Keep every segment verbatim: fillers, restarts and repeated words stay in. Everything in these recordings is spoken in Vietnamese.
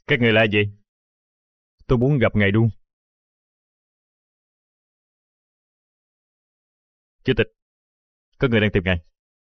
Các người là gì? Tôi muốn gặp ngài Đu. Chủ tịch, có người đang tìm ngài.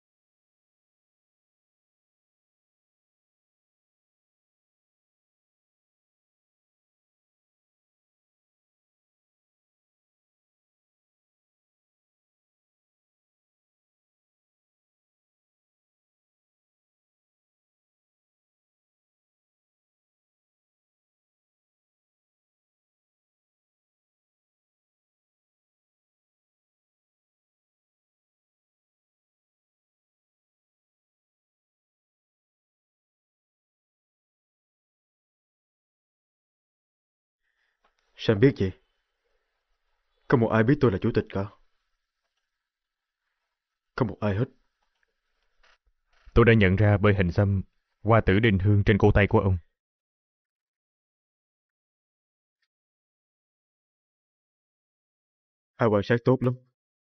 Sao em biết vậy? Không một ai biết tôi là chủ tịch cả. Không một ai hết. Tôi đã nhận ra bởi hình xăm hoa tử đinh hương trên cổ tay của ông. Hai quan sát tốt lắm.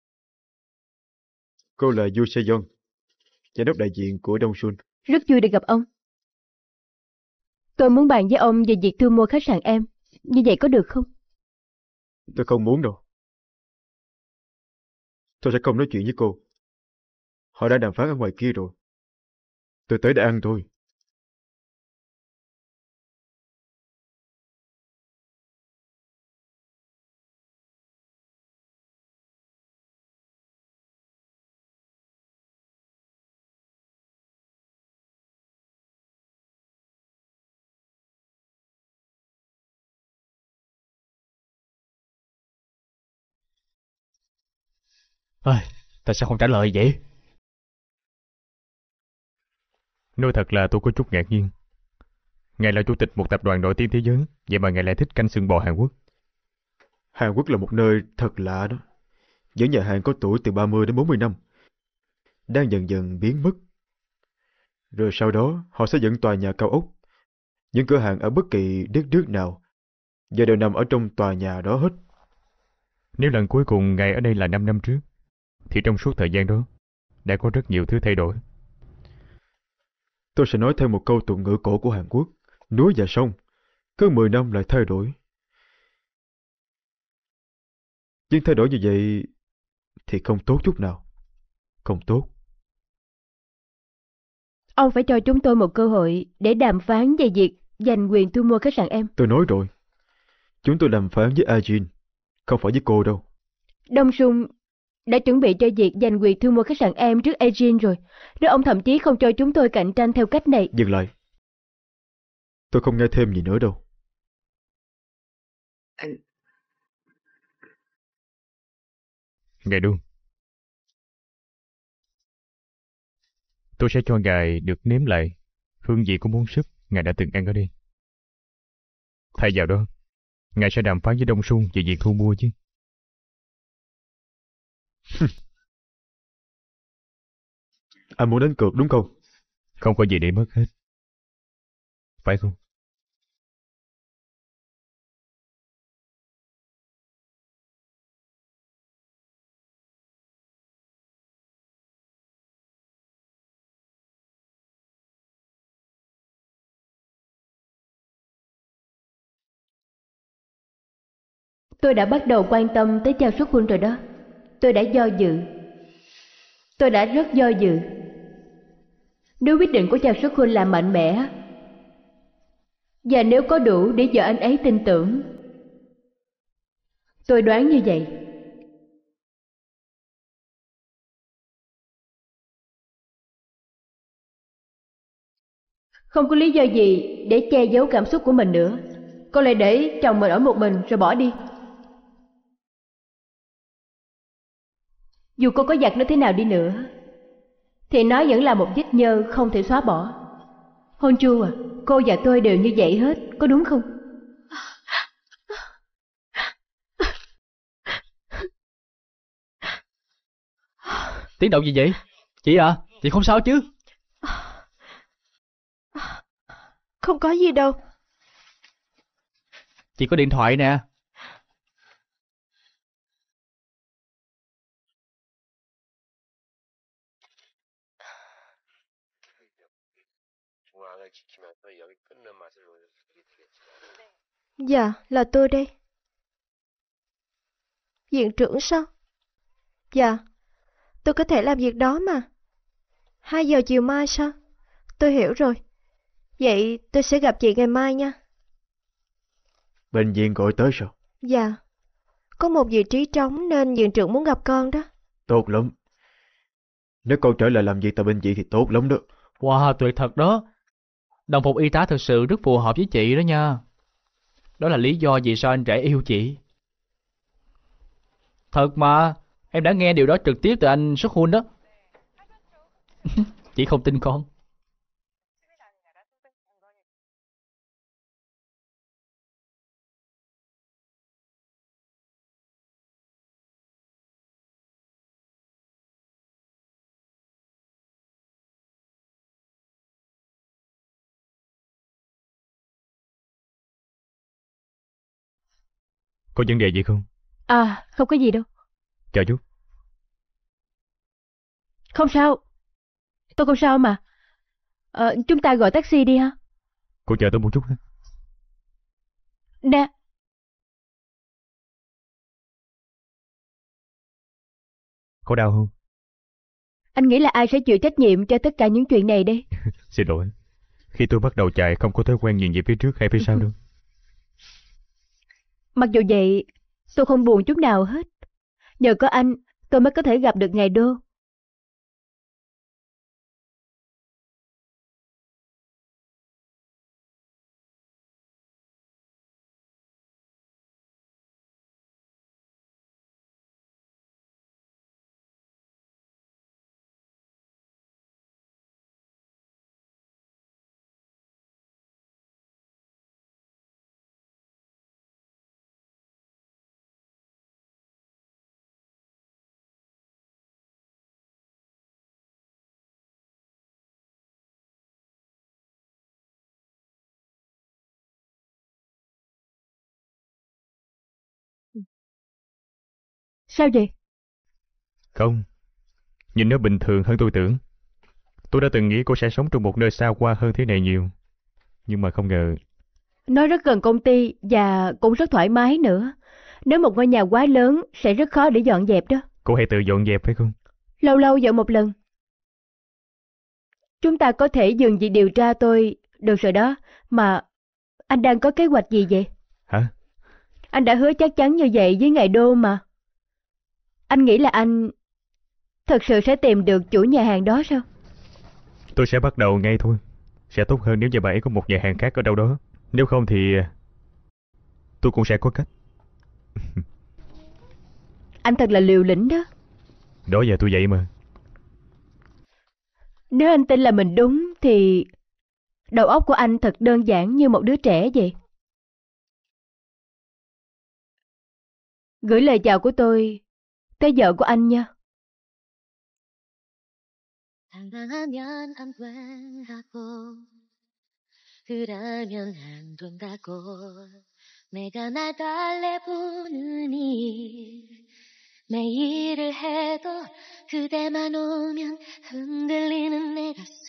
Cô là Yu Se-yeon, giám đốc đại diện của Đông Sun. Rất vui được gặp ông. Tôi muốn bàn với ông về việc thu mua khách sạn em. Như vậy có được không? Tôi không muốn đâu. Tôi sẽ không nói chuyện với cô. Họ đã đàm phán ở ngoài kia rồi. Tôi tới để ăn thôi. Ơi, tại sao không trả lời vậy? Nói thật là tôi có chút ngạc nhiên. Ngài là chủ tịch một tập đoàn nổi tiếng thế giới, vậy mà ngài lại thích canh xương bò Hàn Quốc. Hàn Quốc là một nơi thật lạ đó. Những nhà hàng có tuổi từ ba mươi đến bốn mươi năm đang dần dần biến mất. Rồi sau đó họ xây dựng tòa nhà cao ốc. Những cửa hàng ở bất kỳ đất nước nào giờ đều nằm ở trong tòa nhà đó hết. Nếu lần cuối cùng ngài ở đây là 5 năm trước, thì trong suốt thời gian đó đã có rất nhiều thứ thay đổi. Tôi sẽ nói thêm một câu tục ngữ cổ của Hàn Quốc. Núi và sông cứ mười năm lại thay đổi. Nhưng thay đổi như vậy thì không tốt chút nào. Không tốt. Ông phải cho chúng tôi một cơ hội để đàm phán về việc giành quyền thu mua khách sạn em. Tôi nói rồi. Chúng tôi đàm phán với Ajin, không phải với cô đâu. Đông Sung đã chuẩn bị cho việc giành quyền thu mua khách sạn em trước Agin rồi. Nếu ông thậm chí không cho chúng tôi cạnh tranh theo cách này. Dừng lại. Tôi không nghe thêm gì nữa đâu. Anh... Ngài Đu, tôi sẽ cho ngài được nếm lại hương vị của món súp ngài đã từng ăn ở đây. Thay vào đó, ngài sẽ đàm phán với Đông Sung về việc thu mua chứ. Anh muốn đánh cược đúng không? Không có gì để mất hết, phải không? Tôi đã bắt đầu quan tâm tới Chao Xuất Hun rồi đó. Tôi đã do dự. Tôi đã rất do dự. Nếu quyết định của Chao Xuất Hun là mạnh mẽ, và nếu có đủ để vợ anh ấy tin tưởng, tôi đoán như vậy. Không có lý do gì để che giấu cảm xúc của mình nữa. Cô lại để chồng mình ở một mình rồi bỏ đi. Dù cô có giặt nó thế nào đi nữa, thì nó vẫn là một vết nhơ không thể xóa bỏ. Hôn Chu à, cô và tôi đều như vậy hết, có đúng không? Tiếng động gì vậy? Chị à, chị không sao chứ? Không có gì đâu. Chị có điện thoại nè. 중앙을 지키면서 여기 끊는 맛을 보여줬어. Dạ, là tôi đây. Viện trưởng sao? Dạ, tôi có thể làm việc đó mà. Hai giờ chiều mai sao? Tôi hiểu rồi. Vậy tôi sẽ gặp chị ngày mai nha. Bệnh viện gọi tới sao? Dạ, có một vị trí trống nên viện trưởng muốn gặp con đó. Tốt lắm. Nếu con trở lại làm việc tại bệnh viện thì tốt lắm đó. Wow, tuyệt thật đó. Đồng phục y tá thực sự rất phù hợp với chị đó nha. Đó là lý do vì sao anh rể yêu chị. Thật mà, em đã nghe điều đó trực tiếp từ anh Xuất Hun đó. Chị không tin con. Có vấn đề gì không? À, không có gì đâu. Chào chú. Không sao. Tôi không sao mà. Ờ, chúng ta gọi taxi đi ha. Cô chờ tôi một chút ha. Nè. Có đau không? Anh nghĩ là ai sẽ chịu trách nhiệm cho tất cả những chuyện này đây? Xin lỗi. Khi tôi bắt đầu chạy không có thói quen nhìn về phía trước hay phía sau đâu. Mặc dù vậy, tôi không buồn chút nào hết. Nhờ có anh, tôi mới có thể gặp được ngài Đô. Sao vậy? Không. Nhìn nó bình thường hơn tôi tưởng. Tôi đã từng nghĩ cô sẽ sống trong một nơi xa hoa hơn thế này nhiều. Nhưng mà không ngờ. Nó rất gần công ty và cũng rất thoải mái nữa. Nếu một ngôi nhà quá lớn sẽ rất khó để dọn dẹp đó. Cô hay tự dọn dẹp phải không? Lâu lâu dọn một lần. Chúng ta có thể dừng việc điều tra tôi. Được rồi đó. Mà anh đang có kế hoạch gì vậy? Hả? Anh đã hứa chắc chắn như vậy với ngài Đô mà. Anh nghĩ là anh thật sự sẽ tìm được chủ nhà hàng đó sao? Tôi sẽ bắt đầu ngay thôi. Sẽ tốt hơn nếu như bà ấy có một nhà hàng khác ở đâu đó. Nếu không thì tôi cũng sẽ có cách. Anh thật là liều lĩnh đó. Đó giờ tôi vậy mà. Nếu anh tin là mình đúng thì đầu óc của anh thật đơn giản như một đứa trẻ vậy. Gửi lời chào của tôi tới vợ của anh nha. 당당하면 안 된다고 그러면 안 된다고 내가 날 달래보느니 매일을 해도 그대만 오면 흔들리는 내 가슴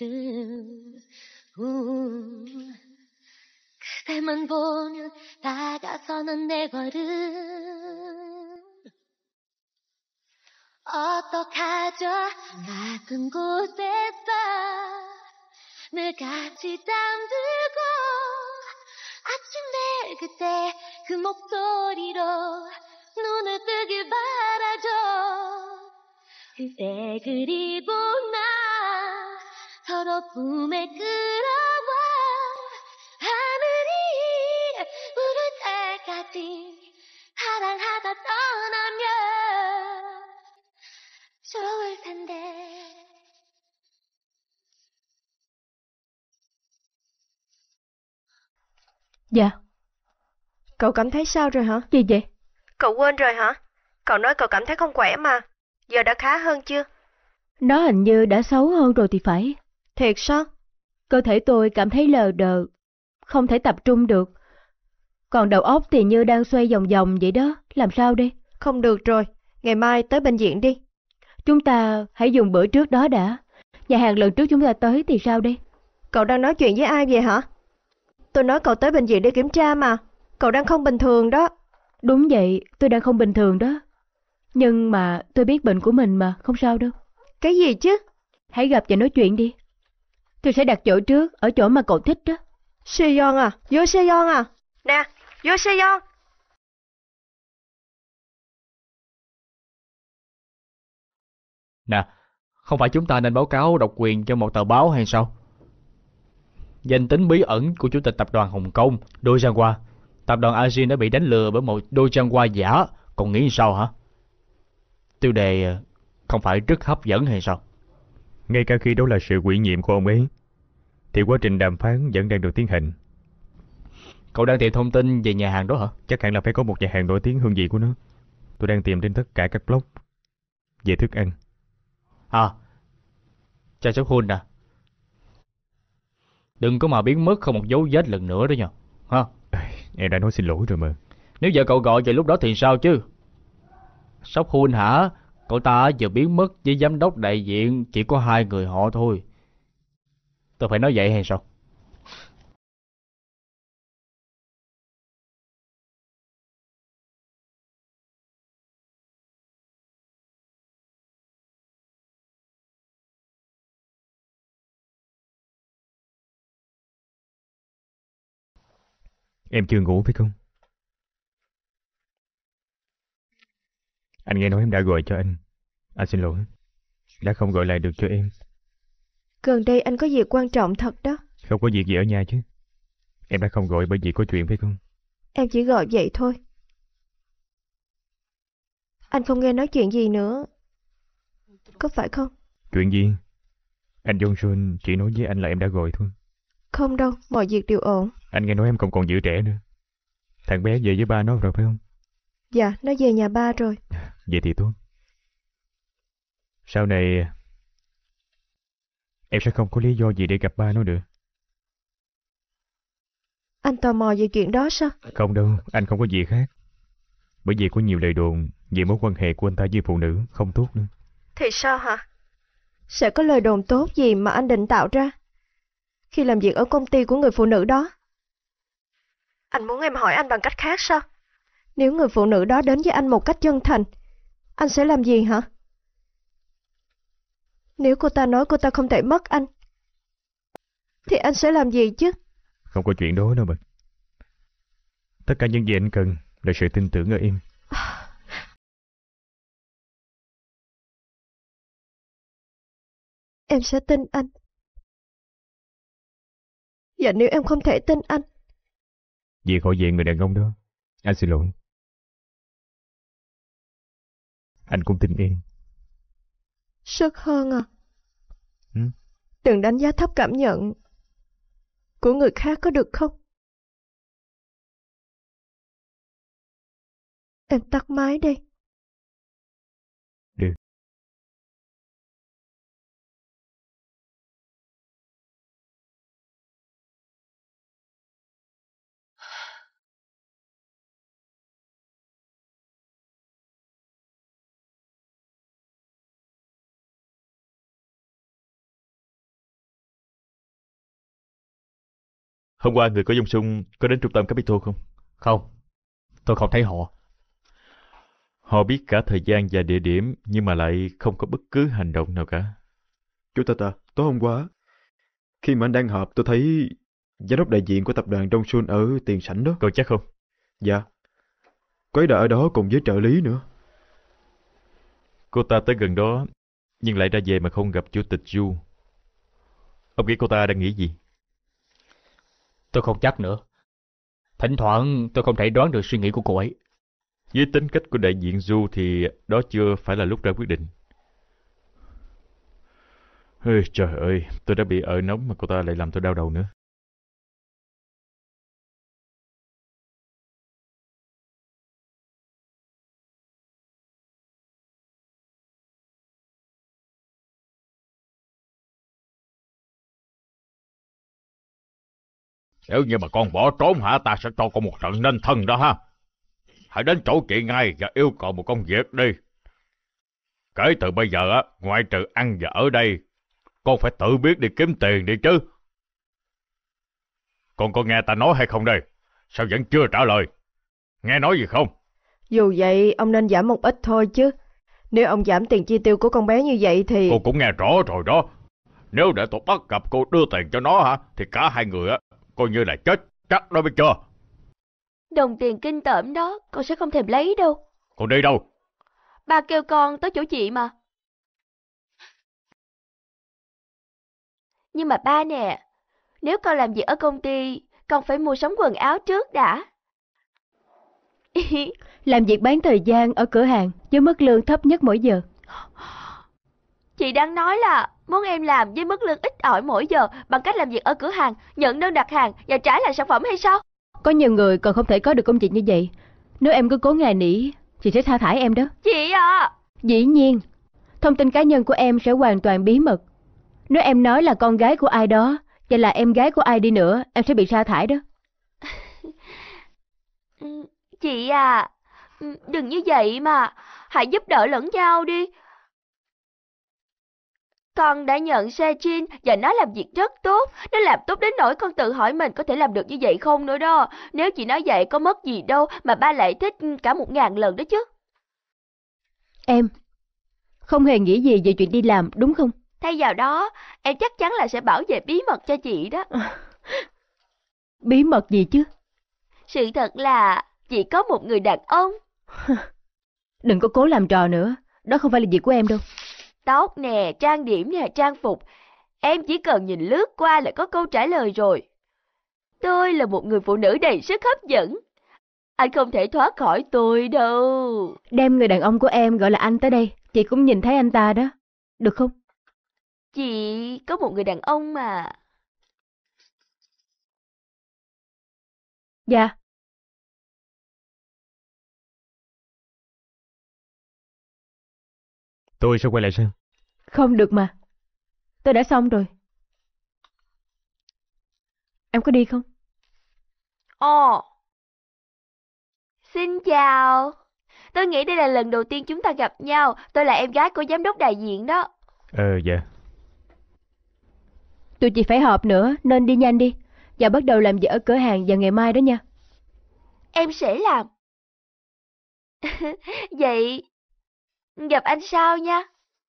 우, 그대만 보면 다가서는 내 걸음 어떡하죠 같은 곳에서 늘 같이 잠들고 아침 내 그때 그 목소리로 눈을 뜨길 바라죠 그대 그리고 나 서로 품에 끌어와 하늘이 부를 때까지 사랑하다 떠나면 좋을 텐데. Dạ. Cậu cảm thấy sao rồi hả? Gì vậy? Cậu quên rồi hả? Cậu nói cậu cảm thấy không khỏe mà. Giờ đã khá hơn chưa? Nó hình như đã xấu hơn rồi thì phải. Thiệt sao? Cơ thể tôi cảm thấy lờ đờ, không thể tập trung được. Còn đầu óc thì như đang xoay vòng vòng vậy đó. Làm sao đây? Không được rồi. Ngày mai tới bệnh viện đi. Chúng ta hãy dùng bữa trước đó đã. Nhà hàng lần trước chúng ta tới thì sao đây? Cậu đang nói chuyện với ai vậy hả? Tôi nói cậu tới bệnh viện để kiểm tra mà. Cậu đang không bình thường đó. Đúng vậy, tôi đang không bình thường đó. Nhưng mà tôi biết bệnh của mình mà, không sao đâu. Cái gì chứ? Hãy gặp và nói chuyện đi. Tôi sẽ đặt chỗ trước, ở chỗ mà cậu thích đó. Seon à, Yo Seon à. Nè, Yo Seon. Nè, không phải chúng ta nên báo cáo độc quyền cho một tờ báo hay sao? Danh tính bí ẩn của chủ tịch tập đoàn Hồng Kông, Do Giang Hoa. Tập đoàn Ajin đã bị đánh lừa bởi một Do Giang Hoa giả, còn nghĩ sao hả? Tiêu đề không phải rất hấp dẫn hay sao? Ngay cả khi đó là sự ủy nhiệm của ông ấy, thì quá trình đàm phán vẫn đang được tiến hành. Cậu đang tìm thông tin về nhà hàng đó hả? Chắc hẳn là phải có một nhà hàng nổi tiếng hương vị của nó. Tôi đang tìm trên tất cả các blog về thức ăn. À, cha cháu Hun nè. Đừng có mà biến mất không một dấu vết lần nữa đó nha. Ha? Em đã nói xin lỗi rồi mà. Nếu giờ cậu gọi về lúc đó thì sao chứ? Sóc Hun hả? Cậu ta vừa biến mất với giám đốc đại diện chỉ có hai người họ thôi. Tôi phải nói vậy hay sao? Em chưa ngủ phải không? Anh nghe nói em đã gọi cho anh. Anh xin lỗi. Đã không gọi lại được cho em. Gần đây anh có việc quan trọng thật đó. Không có việc gì ở nhà chứ. Em đã không gọi bởi vì có chuyện phải không? Em chỉ gọi vậy thôi. Anh không nghe nói chuyện gì nữa, có phải không? Chuyện gì? Anh Johnson chỉ nói với anh là em đã gọi thôi. Không đâu, mọi việc đều ổn. Anh nghe nói em còn còn giữ trẻ nữa. Thằng bé về với ba nó rồi phải không? Dạ, nó về nhà ba rồi. Vậy thì tốt. Sau này em sẽ không có lý do gì để gặp ba nó nữa. Anh tò mò về chuyện đó sao? Không đâu, anh không có gì khác. Bởi vì có nhiều lời đồn về mối quan hệ của anh ta với phụ nữ không tốt nữa. Thì sao hả? Sẽ có lời đồn tốt gì mà anh định tạo ra khi làm việc ở công ty của người phụ nữ đó? Anh muốn em hỏi anh bằng cách khác sao? Nếu người phụ nữ đó đến với anh một cách chân thành, anh sẽ làm gì hả? Nếu cô ta nói cô ta không thể mất anh, thì anh sẽ làm gì chứ? Không có chuyện đó đâu mà. Tất cả những gì anh cần là sự tin tưởng ở em. Em sẽ tin anh. Và nếu em không thể tin anh, Vì khỏi về người đàn ông đó, anh xin lỗi. Anh cũng tin em. Sức hơn à? Ừ? Đừng đánh giá thấp cảm nhận của người khác có được không? Em tắt máy đi. Được. Hôm qua người có dung sung có đến trung tâm Capitol không? Không, tôi không thấy họ. Họ biết cả thời gian và địa điểm nhưng mà lại không có bất cứ hành động nào cả. Chú Tata, tối hôm qua, khi mà anh đang họp tôi thấy giám đốc đại diện của tập đoàn Dongsun ở tiền sảnh đó. Cậu chắc không? Dạ. Cô ấy đã ở đó cùng với trợ lý nữa. Cô ta tới gần đó nhưng lại ra về mà không gặp chủ tịch Yu. Ông nghĩ cô ta đang nghĩ gì? Tôi không chắc nữa. Thỉnh thoảng tôi không thể đoán được suy nghĩ của cô ấy. Với tính cách của đại diện Yu thì đó chưa phải là lúc ra quyết định. Ê, trời ơi, tôi đã bị ợ nóng mà cô ta lại làm tôi đau đầu nữa. Nếu như mà con bỏ trốn hả, ta sẽ cho con một trận nên thân đó ha. Hãy đến chỗ chị ngay và yêu cầu một công việc đi. Kể từ bây giờ á, ngoại trừ ăn và ở đây, con phải tự biết đi kiếm tiền đi chứ. Con có nghe ta nói hay không đây? Sao vẫn chưa trả lời? Nghe nói gì không? Dù vậy, ông nên giảm một ít thôi chứ. Nếu ông giảm tiền chi tiêu của con bé như vậy thì... Cô cũng nghe rõ rồi đó. Nếu để tôi bắt gặp cô đưa tiền cho nó hả, thì cả hai người á, coi như là chết chắc đó, biết chưa? Đồng tiền kinh tởm đó, con sẽ không thèm lấy đâu. Con đi đâu? Ba kêu con tới chỗ chị mà. Nhưng mà ba nè, nếu con làm việc ở công ty, con phải mua sắm quần áo trước đã. Làm việc bán thời gian ở cửa hàng với mức lương thấp nhất mỗi giờ. Chị đang nói là muốn em làm với mức lương ít ỏi mỗi giờ bằng cách làm việc ở cửa hàng, nhận đơn đặt hàng và trả lại sản phẩm hay sao? Có nhiều người còn không thể có được công việc như vậy. Nếu em cứ cố ngài nỉ, chị sẽ sa thải em đó. Chị à! Dĩ nhiên, thông tin cá nhân của em sẽ hoàn toàn bí mật. Nếu em nói là con gái của ai đó, và là em gái của ai đi nữa, em sẽ bị sa thải đó. Chị à, đừng như vậy mà, hãy giúp đỡ lẫn nhau đi. Con đã nhận Sejin và nó làm việc rất tốt. Nó làm tốt đến nỗi con tự hỏi mình có thể làm được như vậy không nữa đó. Nếu chị nói vậy có mất gì đâu mà ba lại thích cả một ngàn lần đó chứ. Em không hề nghĩ gì về chuyện đi làm đúng không? Thay vào đó, em chắc chắn là sẽ bảo vệ bí mật cho chị đó. Bí mật gì chứ? Sự thật là chị có một người đàn ông. Đừng có cố làm trò nữa. Đó không phải là việc của em đâu. Tóc nè, trang điểm nè, trang phục. Em chỉ cần nhìn lướt qua là có câu trả lời rồi. Tôi là một người phụ nữ đầy sức hấp dẫn. Anh không thể thoát khỏi tôi đâu. Đem người đàn ông của em gọi là anh tới đây. Chị cũng nhìn thấy anh ta đó. Được không? Chị có một người đàn ông mà. Dạ. Tôi sẽ quay lại sao? Không được mà. Tôi đã xong rồi. Em có đi không? Ồ. Xin chào. Tôi nghĩ đây là lần đầu tiên chúng ta gặp nhau. Tôi là em gái của giám đốc đại diện đó. Ờ, dạ. Tụi chị phải họp nữa, nên đi nhanh đi. Và bắt đầu làm việc ở cửa hàng vào ngày mai đó nha. Em sẽ làm. Vậy, gặp anh sau nha.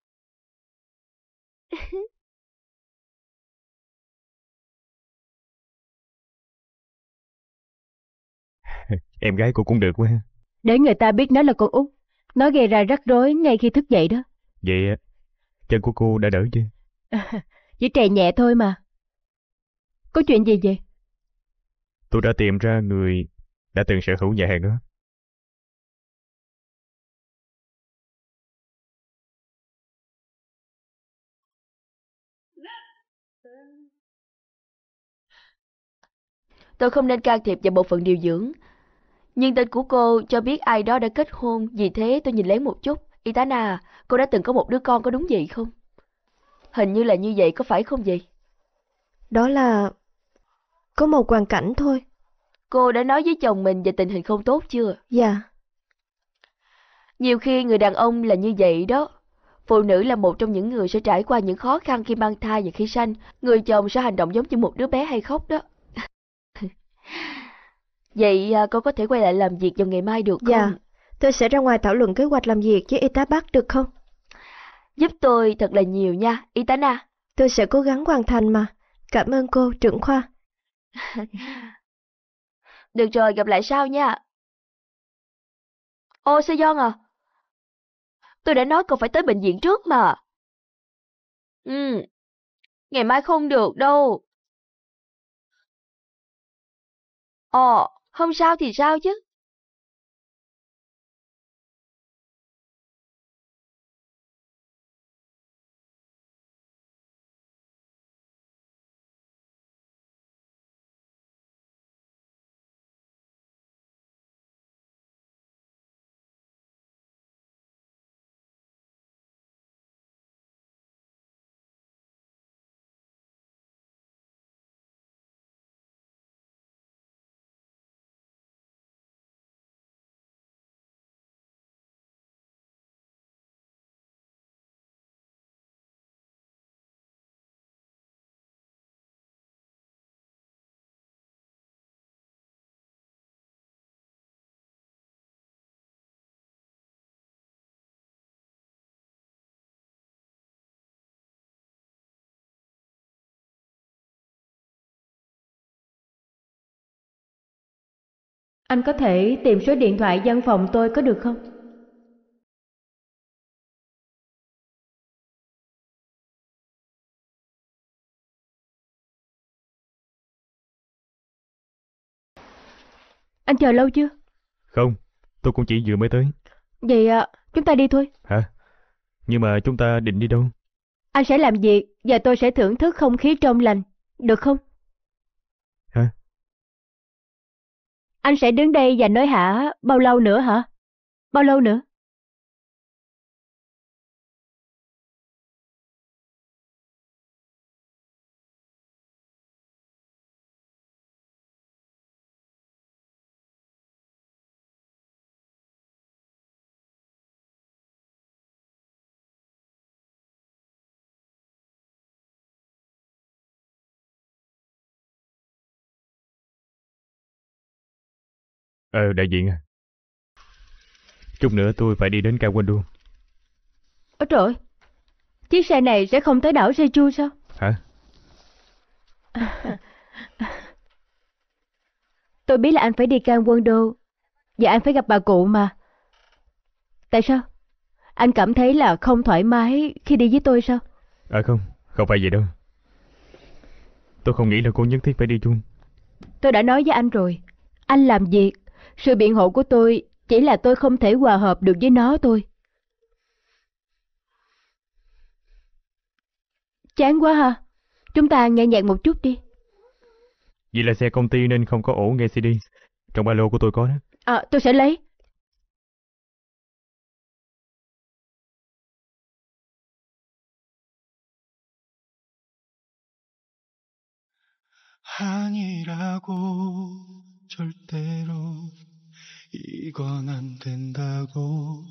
Em gái cô cũng được quá ha. Để người ta biết nó là con út. Nó gây ra rắc rối ngay khi thức dậy đó. Vậy á, chân của cô đã đỡ chưa? Chỉ trầy nhẹ thôi mà. Có chuyện gì vậy? Tôi đã tìm ra người đã từng sở hữu nhà hàng đó. Tôi không nên can thiệp vào bộ phận điều dưỡng. Nhưng tên của cô cho biết ai đó đã kết hôn, vì thế tôi nhìn lén một chút. Itana, cô đã từng có một đứa con có đúng vậy không? Hình như là như vậy, có phải không vậy? Đó là... có một hoàn cảnh thôi. Cô đã nói với chồng mình về tình hình không tốt chưa? Dạ. Nhiều khi người đàn ông là như vậy đó. Phụ nữ là một trong những người sẽ trải qua những khó khăn khi mang thai và khi sanh. Người chồng sẽ hành động giống như một đứa bé hay khóc đó. Vậy à, cô có thể quay lại làm việc vào ngày mai được không? Dạ, tôi sẽ ra ngoài thảo luận kế hoạch làm việc với y tá Bắc được không? Giúp tôi thật là nhiều nha, Itana. Tôi sẽ cố gắng hoàn thành mà. Cảm ơn cô, trưởng khoa. Được rồi, gặp lại sau nha. Ô, Sejong à? Tôi đã nói cậu phải tới bệnh viện trước mà. Ừ, ngày mai không được đâu. Ồ, không sao thì sao chứ. Anh có thể tìm số điện thoại văn phòng tôi có được không? Anh chờ lâu chưa? Không, tôi cũng chỉ vừa mới tới. Vậy à, chúng ta đi thôi. Hả? Nhưng mà chúng ta định đi đâu? Anh sẽ làm việc và tôi sẽ thưởng thức không khí trong lành, được không? Hả? Anh sẽ đứng đây và nói hả bao lâu nữa hả? Bao lâu nữa? Ờ, đại diện à. Chút nữa tôi phải đi đến Kathmandu. Ôi trời ơi, chiếc xe này sẽ không tới đảo Jeju sao? Hả? Tôi biết là anh phải đi Kathmandu và anh phải gặp bà cụ mà. Tại sao? Anh cảm thấy là không thoải mái khi đi với tôi sao? À không, không phải vậy đâu. Tôi không nghĩ là cô nhất thiết phải đi chung. Tôi đã nói với anh rồi. Anh làm việc. Sự biện hộ của tôi chỉ là tôi không thể hòa hợp được với nó thôi. Chán quá ha. Chúng ta nghe nhạc một chút đi. Vì là xe công ty nên không có ổ nghe xê đê. Trong ba lô của tôi có đó. À, tôi sẽ lấy. 아니라고 절대로 이건 안 된다고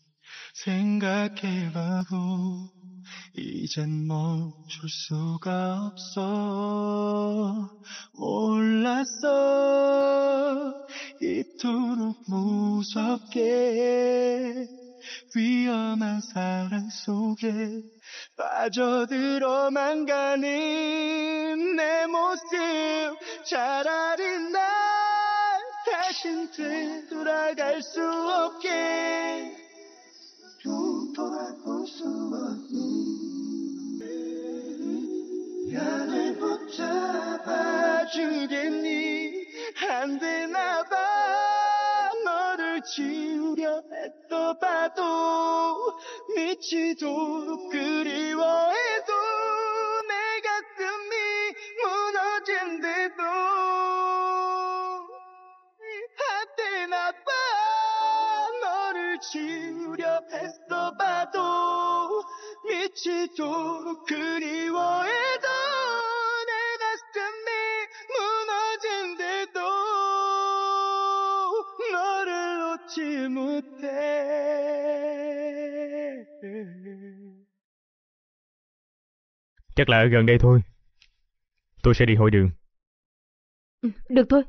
생각해봐도 이젠 멈출 수가 없어. 몰랐어 이토록 무섭게 위험한 사랑 속에 빠져들어만 가는 내 모습. 차라리 날 다신 되돌아갈 수 없게 돌아볼 수 없는 나를 붙잡아 주겠니. 안 되나봐 너를 지우려 애써 봐도 미치도록 그리워해도 내 가슴이 무너진대도 안 되나봐 너를 지우려 애써 봐도 미치도록 그리워해도 내 가슴이 무너진대도 너를 놓지 못해. Chắc là ở gần đây thôi. Tôi sẽ đi hội đường. Ừ, được thôi.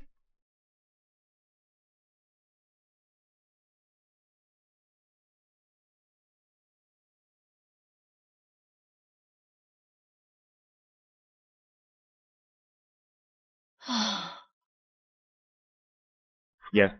Dạ.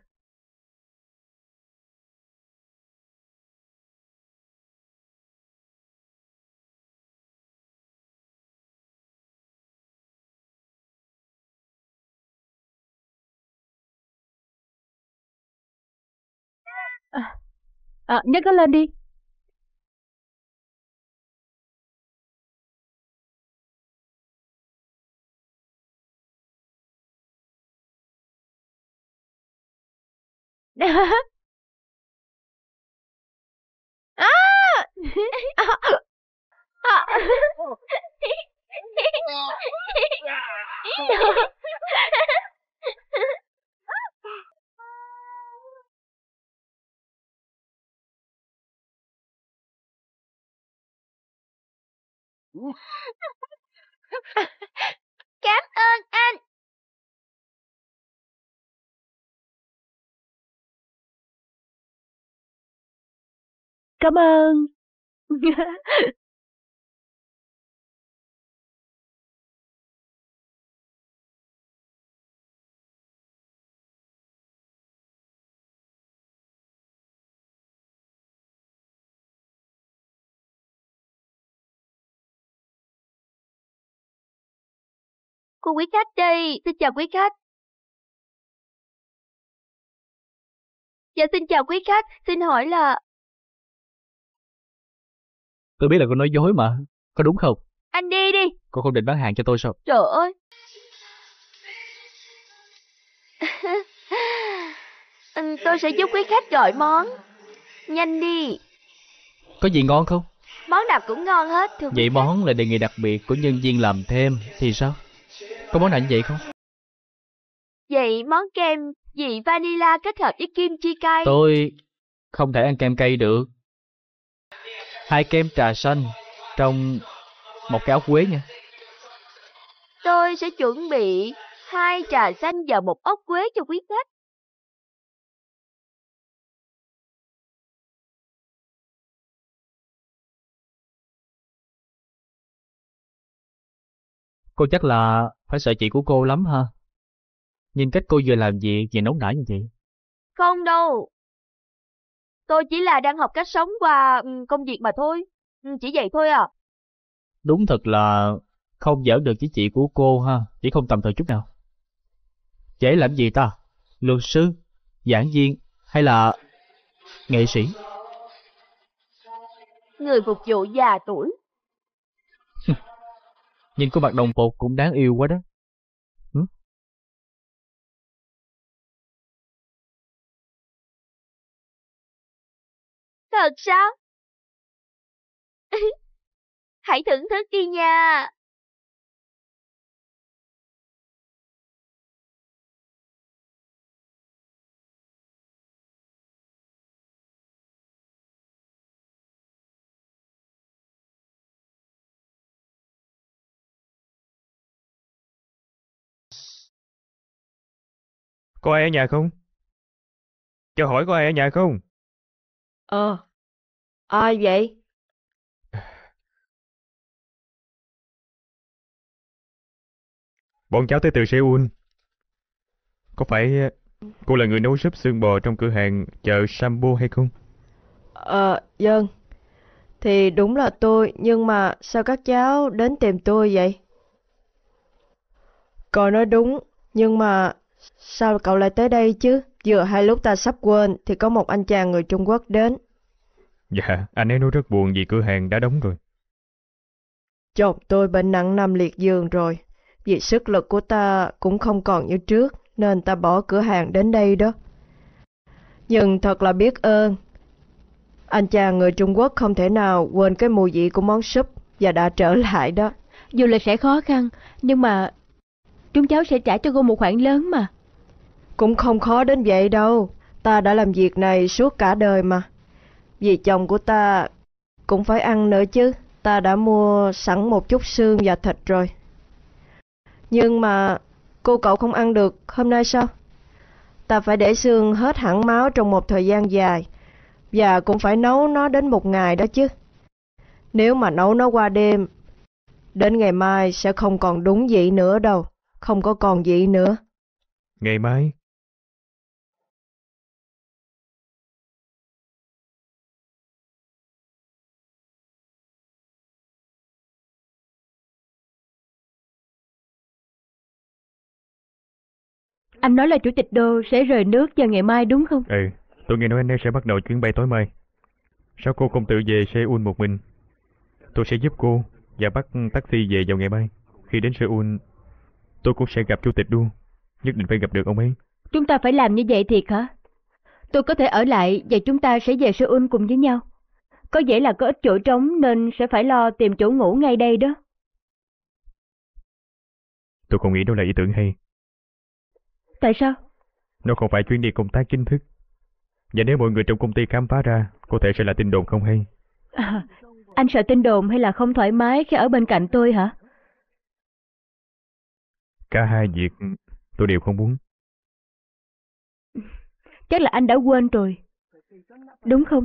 À, à, nhấc nó lên đi. À! Cảm ơn anh. Cảm ơn. Cô quý khách đây, xin chào quý khách. Dạ xin chào quý khách, xin hỏi là... Tôi biết là cô nói dối mà, có đúng không? Anh đi đi. Cô không định bán hàng cho tôi sao? Trời ơi. Ừ, tôi sẽ giúp quý khách gọi món. Nhanh đi. Có gì ngon không? Món nào cũng ngon hết thưa quý Vậy khách. món là đề nghị đặc biệt của nhân viên làm thêm thì sao? Có món nào như vậy không? Vậy món kem vị vanilla kết hợp với kim chi cay. Tôi không thể ăn kem cay được. Hai kem trà xanh trong một cái áo quế nha. Tôi sẽ chuẩn bị hai trà xanh và một ốc quế cho quý khách. Cô chắc là phải sợ chị của cô lắm ha. Nhìn cách cô vừa làm việc vừa nóng nảy như vậy. Không đâu. Tôi chỉ là đang học cách sống qua ừ, công việc mà thôi. Ừ, chỉ vậy thôi à. Đúng thật là không giỡn được với chị của cô ha. Chỉ không tầm thường chút nào. Dễ làm gì ta? Luật sư, giảng viên hay là nghệ sĩ? Người phục vụ già tuổi. Nhìn cô mặc đồng phục cũng đáng yêu quá đó. Hử? Thật sao? Hãy thưởng thức đi nha. Có ai ở nhà không? Cho hỏi có ai ở nhà không? Ờ, ai vậy? Bọn cháu tới từ Seoul. Có phải cô là người nấu súp xương bò trong cửa hàng chợ Sambo hay không? Ờ, dân. Thì đúng là tôi, nhưng mà sao các cháu đến tìm tôi vậy? Cậu nói đúng, nhưng mà sao cậu lại tới đây chứ? Vừa hai lúc ta sắp quên thì có một anh chàng người Trung Quốc đến. Dạ, anh ấy nói rất buồn vì cửa hàng đã đóng rồi. Chồng tôi bệnh nặng nằm liệt giường rồi. Vì sức lực của ta cũng không còn như trước, nên ta bỏ cửa hàng đến đây đó. Nhưng thật là biết ơn. Anh chàng người Trung Quốc không thể nào quên cái mùi vị của món súp và đã trở lại đó. Dù là sẽ khó khăn, nhưng mà chúng cháu sẽ trả cho cô một khoản lớn mà. Cũng không khó đến vậy đâu. Ta đã làm việc này suốt cả đời mà. Vì chồng của ta cũng phải ăn nữa chứ. Ta đã mua sẵn một chút xương và thịt rồi. Nhưng mà cô cậu không ăn được hôm nay sao? Ta phải để xương hết hẳn máu trong một thời gian dài. Và cũng phải nấu nó đến một ngày đó chứ. Nếu mà nấu nó qua đêm, đến ngày mai sẽ không còn đúng vị nữa đâu. Không có còn vị nữa. Ngày mai? Anh nói là chủ tịch Đô sẽ rời nước vào ngày mai đúng không? Ừ, tôi nghe nói anh ấy sẽ bắt đầu chuyến bay tối mai. Sao cô không tự về Seoul một mình? Tôi sẽ giúp cô và bắt taxi về vào ngày mai. Khi đến Seoul, tôi cũng sẽ gặp chủ tịch Đô. Nhất định phải gặp được ông ấy. Chúng ta phải làm như vậy thiệt hả? Tôi có thể ở lại và chúng ta sẽ về Seoul cùng với nhau. Có vẻ là có ít chỗ trống nên sẽ phải lo tìm chỗ ngủ ngay đây đó. Tôi không nghĩ đó là ý tưởng hay. Tại sao? Nó không phải chuyến đi công tác chính thức. Và nếu mọi người trong công ty khám phá ra, có thể sẽ là tin đồn không hay. À, anh sợ tin đồn hay là không thoải mái khi ở bên cạnh tôi hả? Cả hai việc tôi đều không muốn. Chắc là anh đã quên rồi. Đúng không?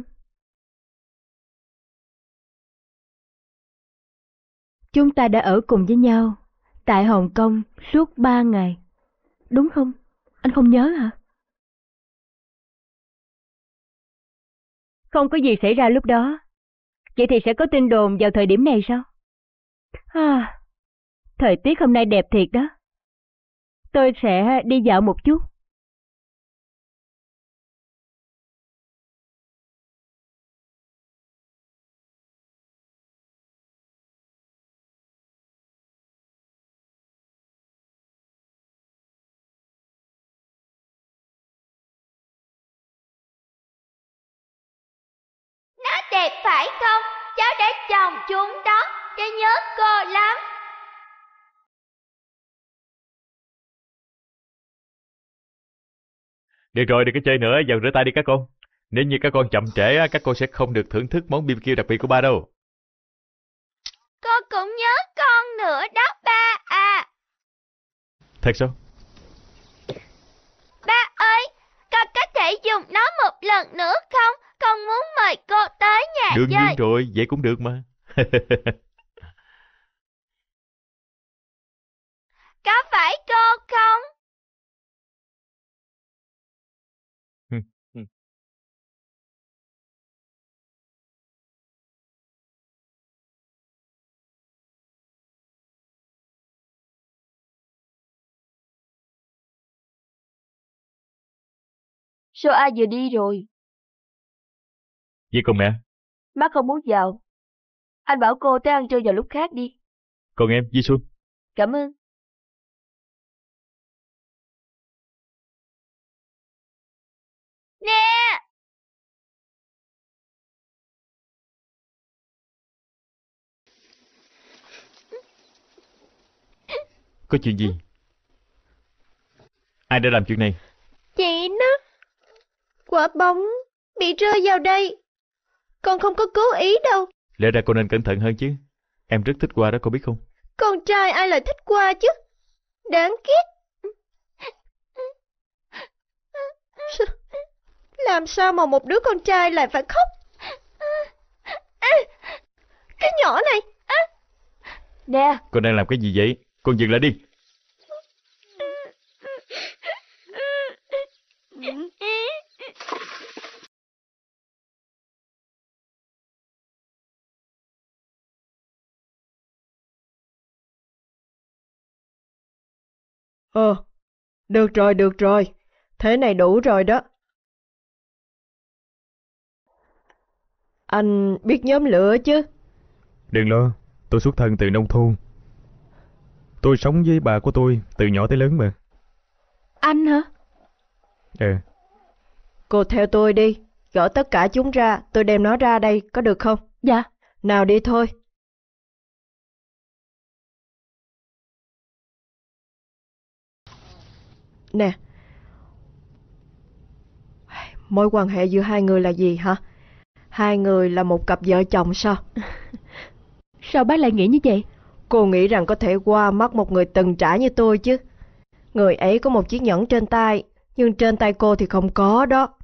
Chúng ta đã ở cùng với nhau tại Hồng Kông suốt ba ngày. Đúng không? Anh không nhớ hả? Không có gì xảy ra lúc đó. Vậy thì sẽ có tin đồn vào thời điểm này sao? À, thời tiết hôm nay đẹp thiệt đó. Tôi sẽ đi dạo một chút. Nó đẹp phải không? Cháu đã trồng chúng đó. Cháu nhớ cô lắm. Được rồi, đừng có chơi nữa, vào rửa tay đi các con. Nếu như các con chậm trễ, á, các con sẽ không được thưởng thức món bê bê kiu đặc biệt của ba đâu. Cô cũng nhớ con nữa đó ba à. Thật sao? Ba ơi, con có thể dùng nó một lần nữa không? Con muốn mời cô tới nhà Đương chơi. nhiên rồi, vậy cũng được mà. Có phải cô không? Sao ai vừa đi rồi? Vậy còn mẹ? Má không muốn vào. Anh bảo cô tới ăn trưa vào lúc khác đi. Còn em, Di Xuân? Cảm ơn. Nè! Có chuyện gì? Ai đã làm chuyện này? Chị nó. Quả bóng bị rơi vào đây. Con không có cố ý đâu. Lẽ ra con nên cẩn thận hơn chứ. Em rất thích qua đó, con biết không? Con trai ai lại thích qua chứ. Đáng ghét. Làm sao mà một đứa con trai lại phải khóc? Cái nhỏ này. Nè. Con đang làm cái gì vậy? Con dừng lại đi. Ờ, được rồi, được rồi. Thế này đủ rồi đó. Anh biết nhóm lửa chứ? Đừng lo, tôi xuất thân từ nông thôn. Tôi sống với bà của tôi từ nhỏ tới lớn mà. Anh hả? Ờ. Cô theo tôi đi. Gỡ tất cả chúng ra, tôi đem nó ra đây, có được không? Dạ. Nào đi thôi. Nè. Mối quan hệ giữa hai người là gì hả? Hai người là một cặp vợ chồng sao? Sao bác lại nghĩ như vậy? Cô nghĩ rằng có thể qua mắt một người từng trải như tôi chứ. Người ấy có một chiếc nhẫn trên tay, nhưng trên tay cô thì không có đó.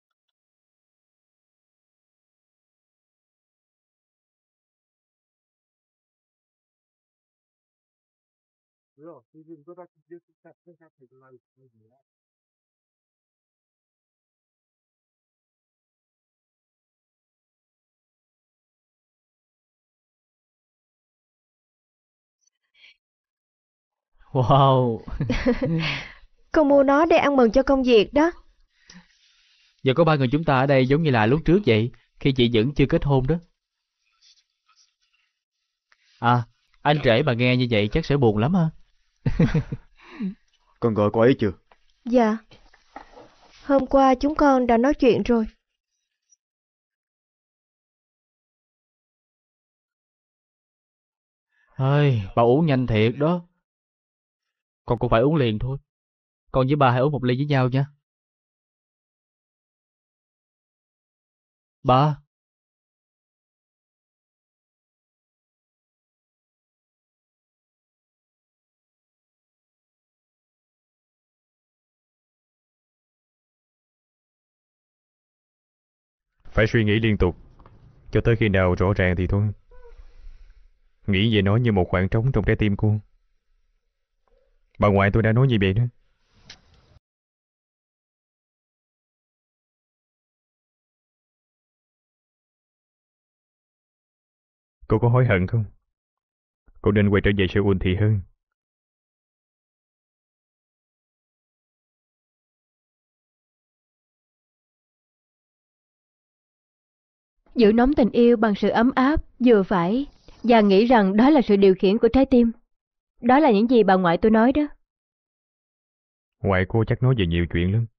Wow. Con mua nó để ăn mừng cho công việc đó. Giờ có ba người chúng ta ở đây giống như là lúc trước vậy, khi chị vẫn chưa kết hôn đó. À, anh trễ bà nghe như vậy chắc sẽ buồn lắm ha. Con gọi cô ấy chưa? Dạ. Hôm qua chúng con đã nói chuyện rồi. Ơi, bà uống nhanh thiệt đó. Con cũng phải uống liền thôi. Con với bà hãy uống một ly với nhau nha. Ba. Phải suy nghĩ liên tục, cho tới khi nào rõ ràng thì thôi. Nghĩ về nó như một khoảng trống trong trái tim cô. Bà ngoại tôi đã nói như vậy đó. Cô có hối hận không? Cô nên quay trở về Seoul thì hơn. Giữ nóng tình yêu bằng sự ấm áp, vừa phải, và nghĩ rằng đó là sự điều khiển của trái tim. Đó là những gì bà ngoại tôi nói đó. Ngoại cô chắc nói về nhiều chuyện lắm.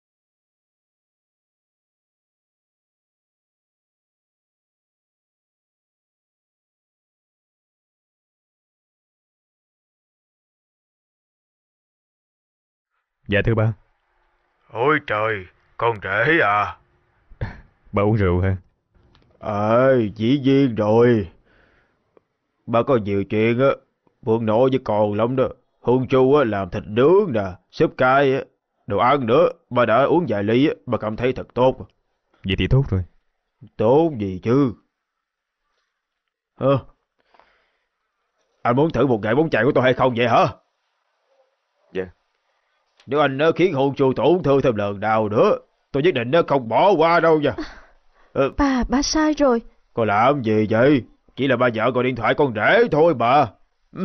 Dạ thưa ba. Ôi trời, con rể à. Ba uống rượu hả? Ờ, dĩ nhiên rồi. Ba có nhiều chuyện á, buồn nội với con lắm đó. Hương chu á, làm thịt nướng nè, súp cay á, đồ ăn nữa. Ba đã uống vài ly á, ba cảm thấy thật tốt. Vậy thì tốt rồi. Tốt gì chứ. Hơ, anh muốn thử một gậy bóng chày của tôi hay không vậy hả? Dạ. Nếu anh nó khiến hôn chu tổn thương thêm lần nào nữa, tôi nhất định nó không bỏ qua đâu nha. Ờ, Ba, ba sai rồi. con làm gì vậy? Chỉ là ba vợ gọi điện thoại con rể thôi mà. Ừ.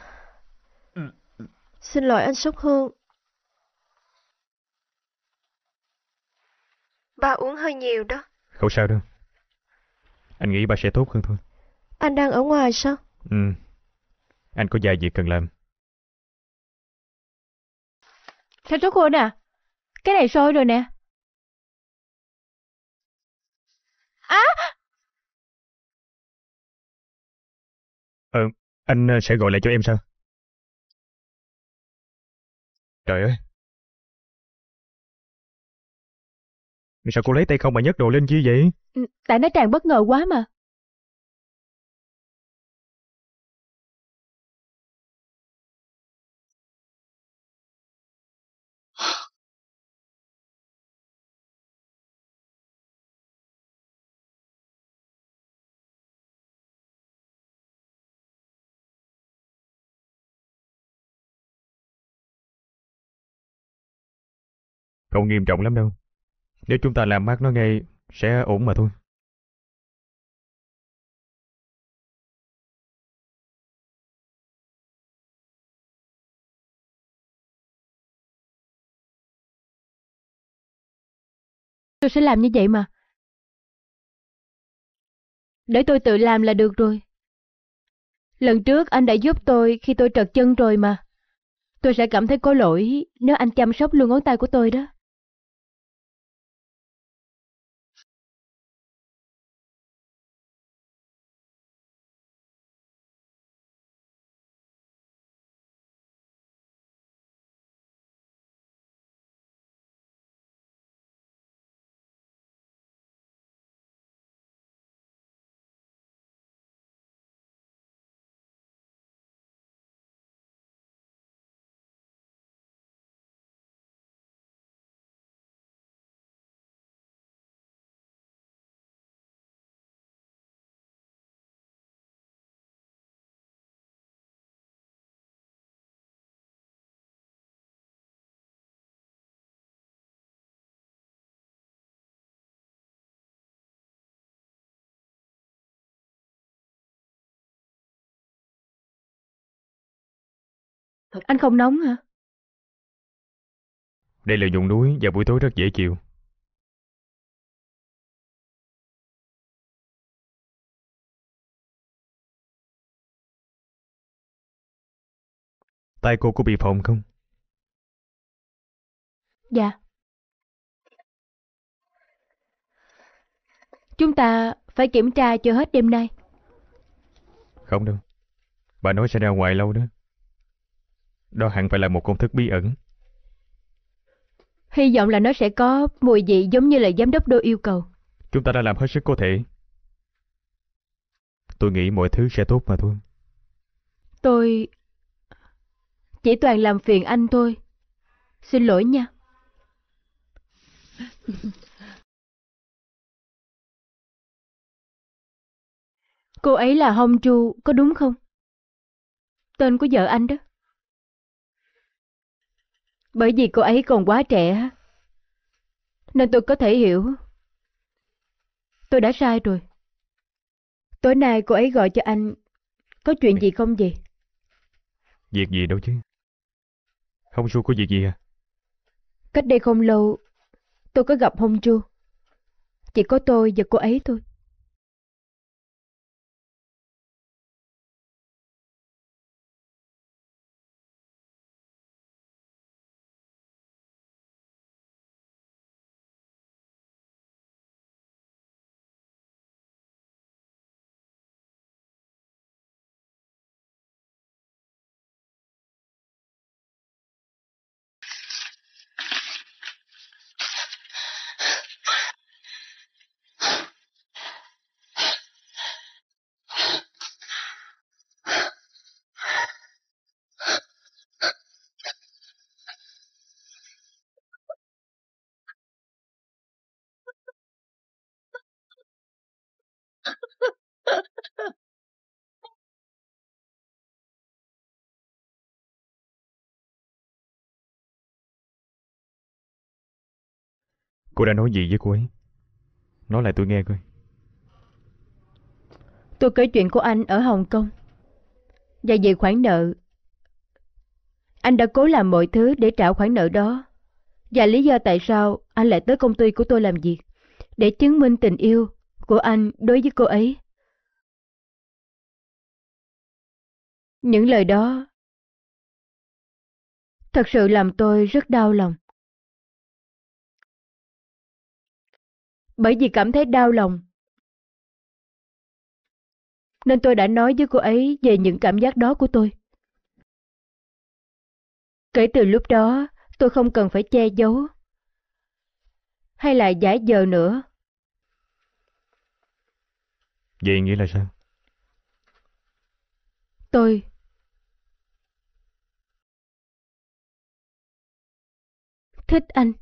Xin lỗi anh Sóc Hương. Ba uống hơi nhiều đó. Không sao đâu. Anh nghĩ ba sẽ tốt hơn thôi. Anh đang ở ngoài sao? Ừ. Anh có vài việc cần làm. Sao Trúc Hương à? Cái này sôi rồi nè. Á! Ờ, anh ờ, sẽ gọi lại cho em sao? Trời ơi. Sao cô lấy tay không mà nhấc đồ lên chi vậy? Ừ, tại nó tràn bất ngờ quá mà. Không nghiêm trọng lắm đâu. Nếu chúng ta làm mát nó ngay, sẽ ổn mà thôi. Tôi sẽ làm như vậy mà. Để tôi tự làm là được rồi. Lần trước anh đã giúp tôi khi tôi trật chân rồi mà. Tôi sẽ cảm thấy có lỗi nếu anh chăm sóc luôn ngón tay của tôi đó. Anh không nóng hả? Đây là vùng núi và buổi tối rất dễ chịu. Tay cô có bị phồng không? Dạ. Chúng ta phải kiểm tra cho hết đêm nay. Không đâu. Bà nói sẽ ra ngoài lâu đó. Đó hẳn phải là một công thức bí ẩn. Hy vọng là nó sẽ có mùi vị giống như là giám đốc Đô yêu cầu. Chúng ta đã làm hết sức có thể. Tôi nghĩ mọi thứ sẽ tốt mà thôi. Tôi chỉ toàn làm phiền anh thôi. Xin lỗi nha. Cô ấy là Hong Chu, có đúng không? Tên của vợ anh đó. Bởi vì cô ấy còn quá trẻ, nên tôi có thể hiểu. Tôi đã sai rồi. Tối nay cô ấy gọi cho anh. Có chuyện gì không vậy? Việc gì đâu chứ. Không Su có việc gì à? Cách đây không lâu, tôi có gặp Hong Chu. Chỉ có tôi và cô ấy thôi. Cô đã nói gì với cô ấy? Nói lại tôi nghe coi. Tôi kể chuyện của anh ở Hồng Kông. Và về khoản nợ, anh đã cố làm mọi thứ để trả khoản nợ đó. Và lý do tại sao anh lại tới công ty của tôi làm việc, để chứng minh tình yêu của anh đối với cô ấy. Những lời đó thật sự làm tôi rất đau lòng. Bởi vì cảm thấy đau lòng, nên tôi đã nói với cô ấy về những cảm giác đó của tôi. Kể từ lúc đó, tôi không cần phải che giấu hay là giả vờ nữa. Vậy nghĩa là sao? Tôi thích anh.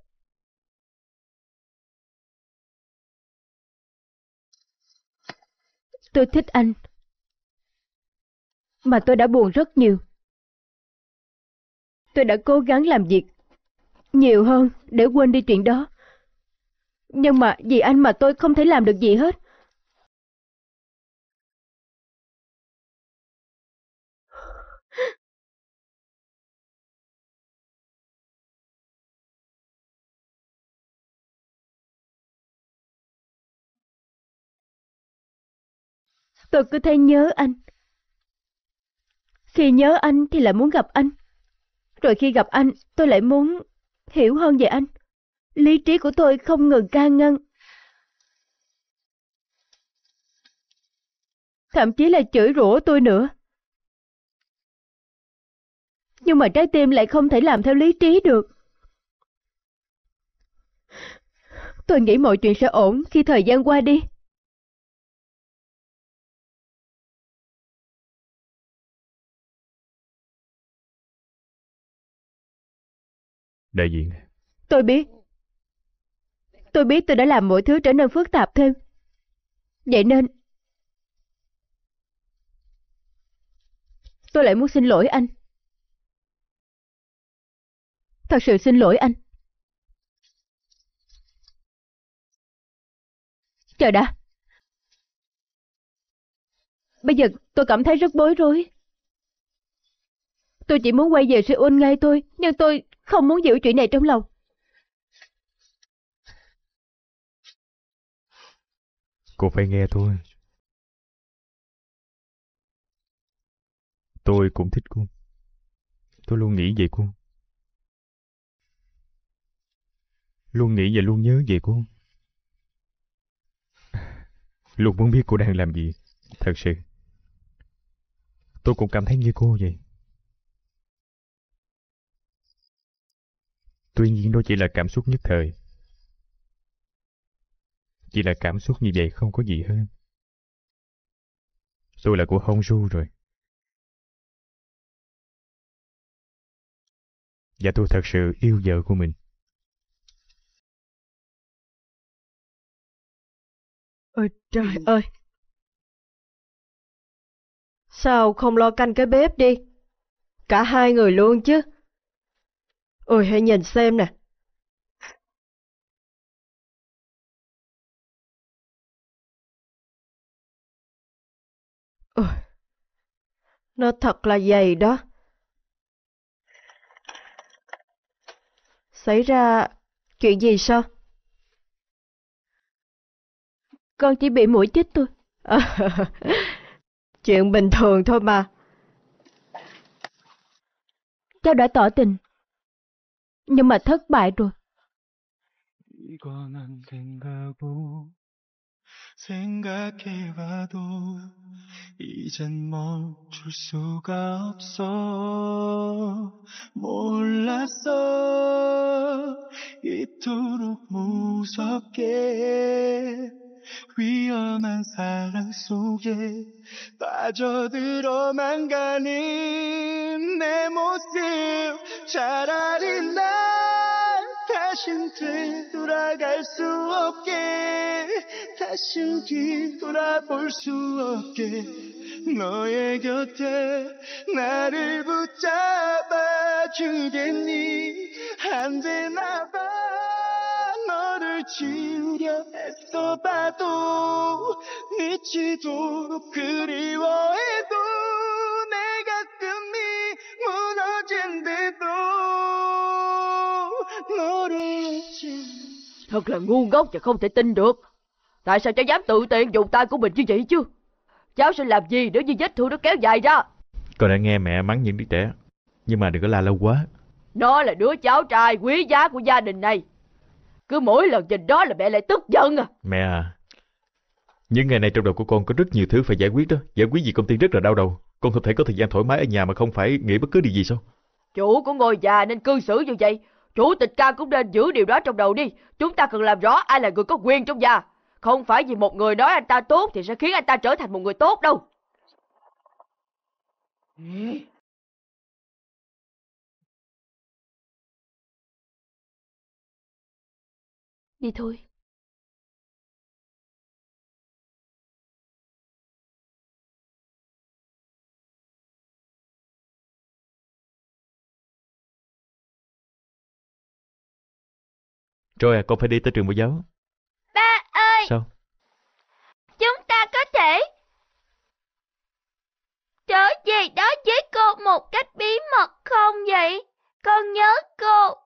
Tôi thích anh. Mà tôi đã buồn rất nhiều. Tôi đã cố gắng làm việc nhiều hơn để quên đi chuyện đó. Nhưng mà vì anh mà tôi không thể làm được gì hết. Tôi cứ thấy nhớ anh. Khi nhớ anh thì lại muốn gặp anh. Rồi khi gặp anh, tôi lại muốn hiểu hơn về anh. Lý trí của tôi không ngừng can ngăn. Thậm chí là chửi rủa tôi nữa. Nhưng mà trái tim lại không thể làm theo lý trí được. Tôi nghĩ mọi chuyện sẽ ổn khi thời gian qua đi. Đại diện. Tôi biết. Tôi biết tôi đã làm mọi thứ trở nên phức tạp thêm. Vậy nên tôi lại muốn xin lỗi anh. Thật sự xin lỗi anh. Chờ đã. Bây giờ tôi cảm thấy rất bối rối. Tôi chỉ muốn quay về Seoul ngay thôi. Nhưng tôi không muốn giữ chuyện này trong lòng. Cô phải nghe tôi. Tôi cũng thích cô. Tôi luôn nghĩ về cô. Luôn nghĩ và luôn nhớ về cô. Luôn muốn biết cô đang làm gì. Thật sự. Tôi cũng cảm thấy như cô vậy. Tuy nhiên đó chỉ là cảm xúc nhất thời. Chỉ là cảm xúc như vậy, không có gì hơn. Tôi là của Hongju rồi. Và tôi thật sự yêu vợ của mình. Ôi trời ơi! Sao không lo canh cái bếp đi? Cả hai người luôn chứ. Ôi hãy nhìn xem nè. Ôi, nó thật là dày đó. Xảy ra chuyện gì sao? Con chỉ bị muỗi chích thôi. À, chuyện bình thường thôi mà. Cháu đã tỏ tình. Nhưng mà thất bại rồi. 이건 안 된다고 생각해봐도 이젠 멈출 수가 없어. 몰랐어 이토록 무섭게 위험한 사랑 속에 빠져들어만 가는 내 모습. 차라리 난 다신 되돌아갈 수 없게 다신 뒤돌아볼 수 없게 너의 곁에 나를 붙잡아 주겠니 언제나 봐 너를 지우려 애써 봐도 미치도록 그리워해도 내 가슴이 무너진대도 너를 잊지. Thật là ngu ngốc và không thể tin được. Tại sao cháu dám tự tiện dùng tay của mình như vậy chứ? Cháu sẽ làm gì nếu như vết thương nó kéo dài ra? Con đã nghe mẹ mắng những đứa trẻ, nhưng mà đừng có la lâu quá. Nó là đứa cháu trai quý giá của gia đình này. Cứ mỗi lần nhìn đó là mẹ lại tức giận à. Mẹ à, những ngày này trong đầu của con có rất nhiều thứ phải giải quyết đó. Giải quyết gì công ty rất là đau đầu. Con không thể có thời gian thoải mái ở nhà mà không phải nghĩ bất cứ điều gì sao? Chủ của ngôi nhà nên cư xử như vậy. Chủ tịch ca cũng nên giữ điều đó trong đầu đi. Chúng ta cần làm rõ ai là người có quyền trong nhà. Không phải vì một người nói anh ta tốt thì sẽ khiến anh ta trở thành một người tốt đâu. Đi thôi. Rồi à, con phải đi tới trường mẫu giáo. Ba ơi! Sao? Chúng ta có thể trở về đó với cô một cách bí mật không vậy? Con nhớ cô.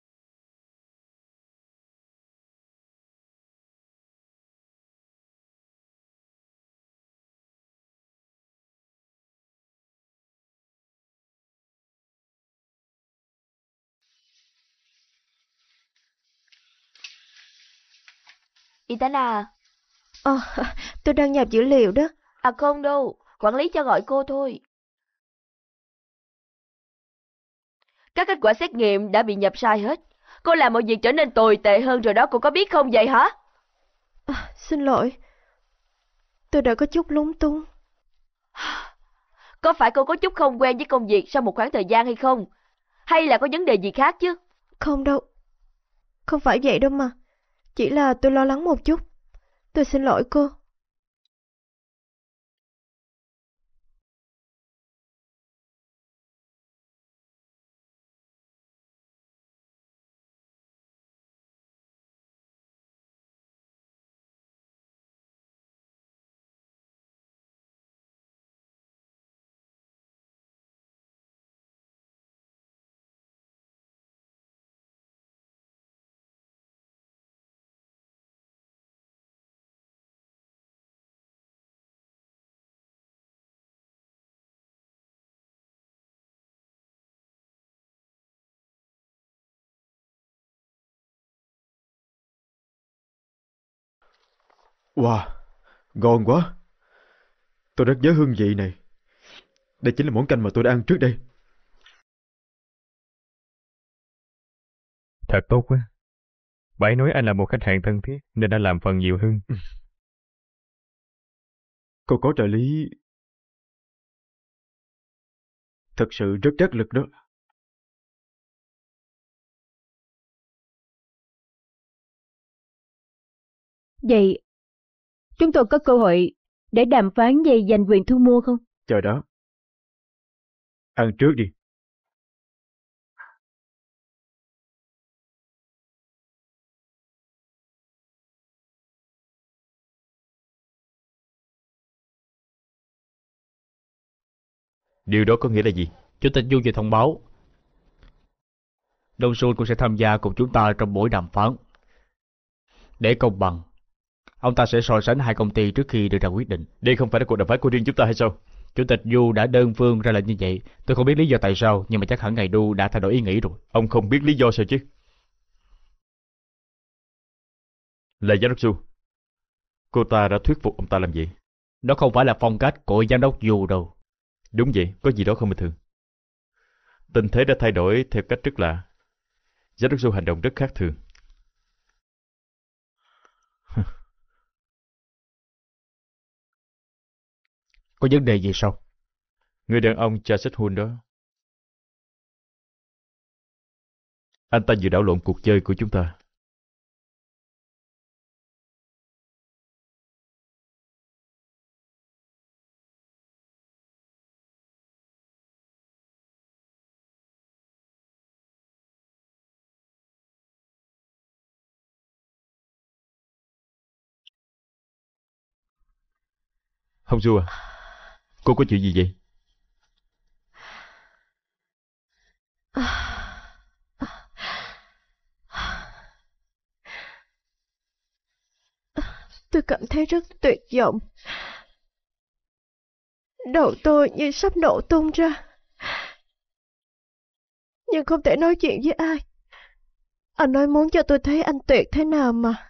Itana. Ờ, tôi đang nhập dữ liệu đó. À không đâu, quản lý cho gọi cô thôi. Các kết quả xét nghiệm đã bị nhập sai hết. Cô làm mọi việc trở nên tồi tệ hơn rồi đó, cô có biết không vậy hả? À, xin lỗi. Tôi đã có chút lúng túng. Có phải cô có chút không quen với công việc sau một khoảng thời gian hay không? Hay là có vấn đề gì khác chứ? Không đâu. Không phải vậy đâu mà. Chỉ là tôi lo lắng một chút. Tôi xin lỗi cô. Wow, ngon quá. Tôi rất nhớ hương vị này. Đây chính là món canh mà tôi đã ăn trước đây. Thật tốt quá. Bà ấy nói anh là một khách hàng thân thiết nên đã làm phần nhiều hơn. Cô có trợ lý thật sự rất đắc lực đó. Vậy chúng tôi có cơ hội để đàm phán về giành quyền thu mua không? Chờ đó. Ăn trước đi. Điều đó có nghĩa là gì? Chủ tịch Du vừa thông báo Đông Sun cũng sẽ tham gia cùng chúng ta trong buổi đàm phán. Để công bằng, ông ta sẽ so sánh hai công ty trước khi đưa ra quyết định. Đây không phải là cuộc đàm phán của riêng chúng ta hay sao? Chủ tịch Du đã đơn phương ra lệnh như vậy. Tôi không biết lý do tại sao, nhưng mà chắc hẳn ngài Du đã thay đổi ý nghĩ rồi. Ông không biết lý do sao chứ? Là giám đốc Du, cô ta đã thuyết phục ông ta làm gì? Đó không phải là phong cách của giám đốc Du đâu. Đúng vậy, có gì đó không bình thường. Tình thế đã thay đổi theo cách rất lạ. Giám đốc Du hành động rất khác thường. Có vấn đề gì sao? Người đàn ông Cha Sích Hun đó, anh ta vừa đảo lộn cuộc chơi của chúng ta. Hồng Du à, cô có chuyện gì vậy? Tôi cảm thấy rất tuyệt vọng. Đầu tôi như sắp nổ tung ra. Nhưng không thể nói chuyện với ai. Anh nói muốn cho tôi thấy anh tuyệt thế nào mà.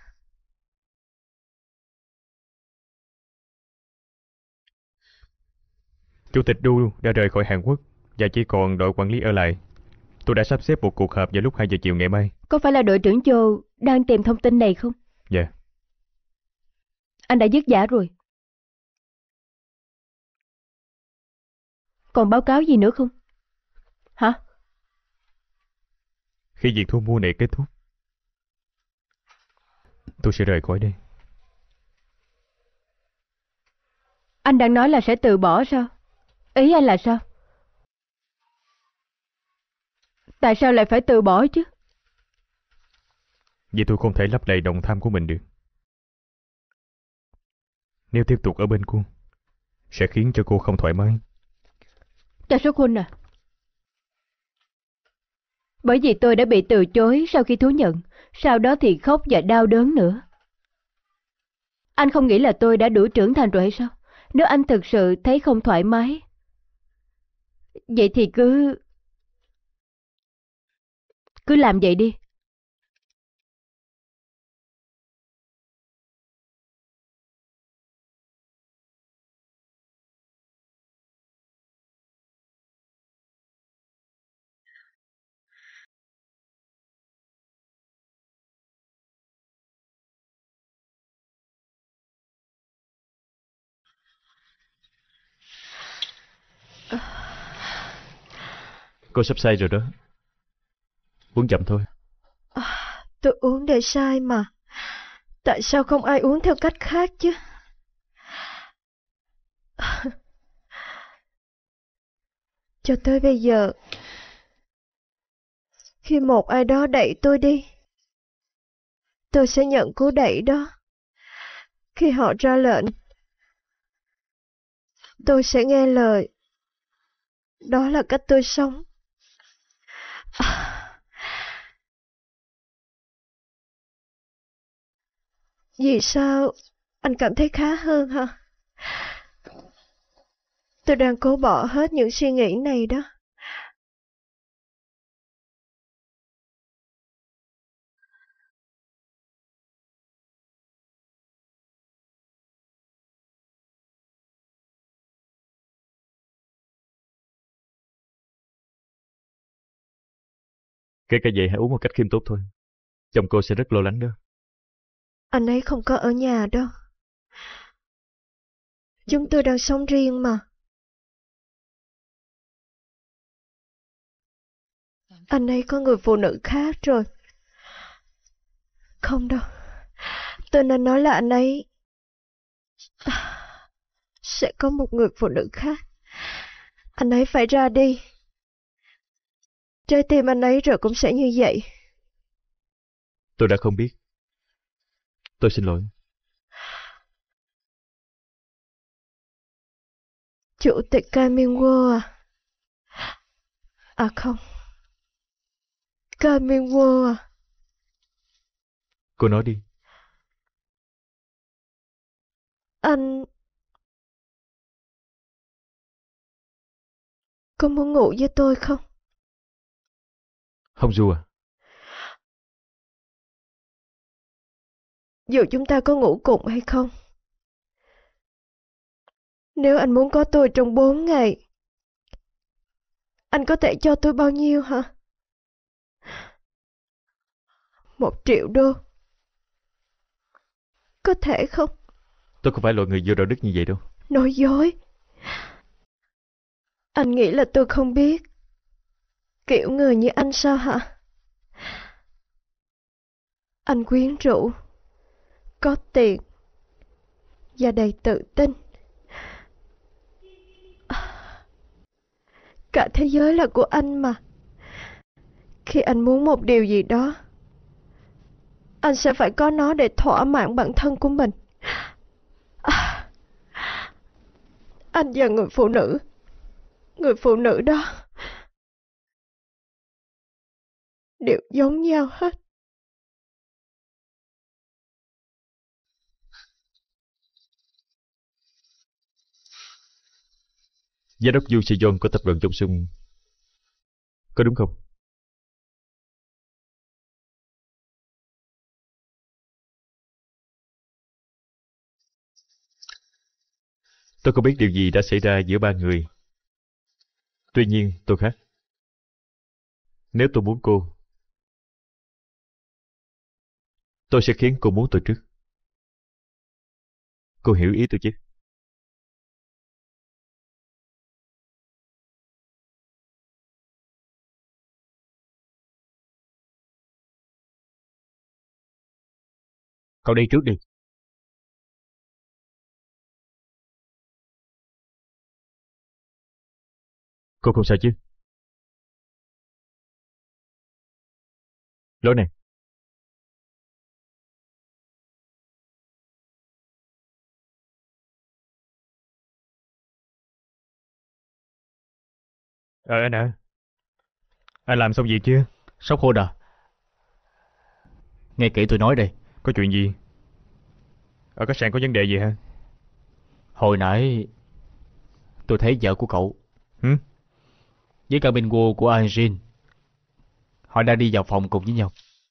Chủ tịch Du đã rời khỏi Hàn Quốc và chỉ còn đội quản lý ở lại. Tôi đã sắp xếp một cuộc họp vào lúc hai giờ chiều ngày mai. Có phải là đội trưởng Châu đang tìm thông tin này không? Dạ. Anh đã dứt giả rồi. Còn báo cáo gì nữa không? Hả? Khi việc thu mua này kết thúc, tôi sẽ rời khỏi đây. Anh đang nói là sẽ từ bỏ sao? Ý anh là sao? Tại sao lại phải từ bỏ chứ? Vì tôi không thể lấp đầy đồng tham của mình được. Nếu tiếp tục ở bên cô, sẽ khiến cho cô không thoải mái. Cha Xuất Huynh à, bởi vì tôi đã bị từ chối sau khi thú nhận, sau đó thì khóc và đau đớn nữa. Anh không nghĩ là tôi đã đủ trưởng thành rồi hay sao? Nếu anh thực sự thấy không thoải mái, vậy thì cứ... cứ làm vậy đi. Cô sắp say rồi đó. Uống chậm thôi. À, tôi uống để sai mà. Tại sao không ai uống theo cách khác chứ? Cho tới bây giờ, khi một ai đó đẩy tôi đi, tôi sẽ nhận cú đẩy đó. Khi họ ra lệnh, tôi sẽ nghe lời. Đó là cách tôi sống. À, vì sao anh cảm thấy khá hơn hả? Tôi đang cố bỏ hết những suy nghĩ này đó. Kể cả vậy hãy uống một cách khiêm tốn thôi. Chồng cô sẽ rất lo lắng đó. Anh ấy không có ở nhà đâu. Chúng tôi đang sống riêng mà. Anh ấy có người phụ nữ khác rồi. Không đâu. Tôi nên nói là anh ấy sẽ có một người phụ nữ khác. Anh ấy phải ra đi. Trái tim anh ấy rồi cũng sẽ như vậy. Tôi đã không biết. Tôi xin lỗi. Chủ tịch Cai Miên Wo à? À không. Cai Miên Wo à? Cô nói đi. Anh... có muốn ngủ với tôi không? Hồng Du à? Dù chúng ta có ngủ cùng hay không, nếu anh muốn có tôi trong bốn ngày, anh có thể cho tôi bao nhiêu hả? Một triệu đô. Có thể không? Tôi không phải loại người vô đạo đức như vậy đâu. Nói dối. Anh nghĩ là tôi không biết kiểu người như anh sao hả? Anh quyến rũ, có tiền và đầy tự tin. Cả thế giới là của anh mà. Khi anh muốn một điều gì đó, anh sẽ phải có nó để thỏa mãn bản thân của mình. À, Anh và người phụ nữ, người phụ nữ đó đều giống nhau hết. Giám đốc Yu Se-yeon của tập đoàn Johnson, có đúng không? Tôi không biết điều gì đã xảy ra giữa ba người. Tuy nhiên, tôi khác. Nếu tôi muốn cô, tôi sẽ khiến cô muốn tôi trước. Cô hiểu ý tôi chứ? Cậu đi trước đi. Cô không sao chứ? Lối này. Ờ anh à, anh làm xong việc chưa? Sóc Hôn à? Nghe kỹ tôi nói đây. Có chuyện gì? Ở khách sạn có vấn đề gì hả? Hồi nãy tôi thấy vợ của cậu Hử? với cả bên Wo của Anjin, họ đang đi vào phòng cùng với nhau.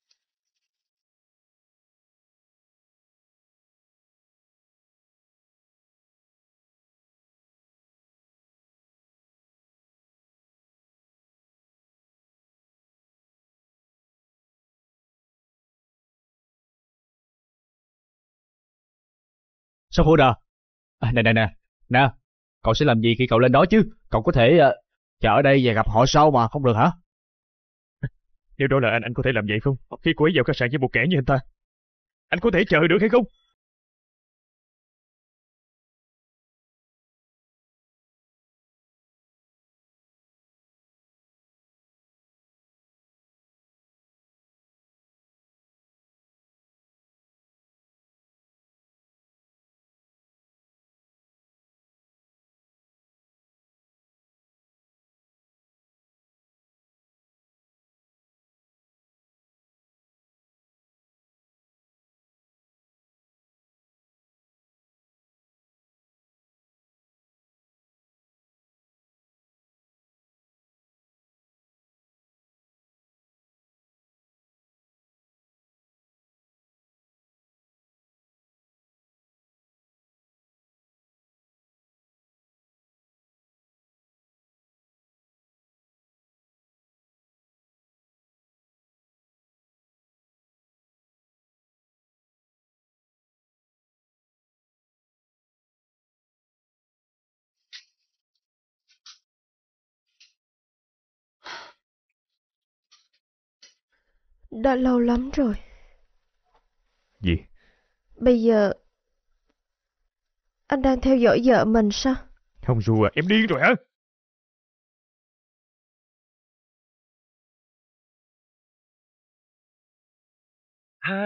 Sóc Hôn à? À, nè nè nè nè, cậu sẽ làm gì khi cậu lên đó chứ? Cậu có thể uh, chờ ở đây và gặp họ sau mà, không được hả? Nếu đó là anh, anh có thể làm vậy không? Khi cô ấy vào khách sạn với một kẻ như anh ta, anh có thể chờ được hay không? Đã lâu lắm rồi. Gì? Bây giờ anh đang theo dõi vợ mình sao? Không, Ru à, em điên rồi hả?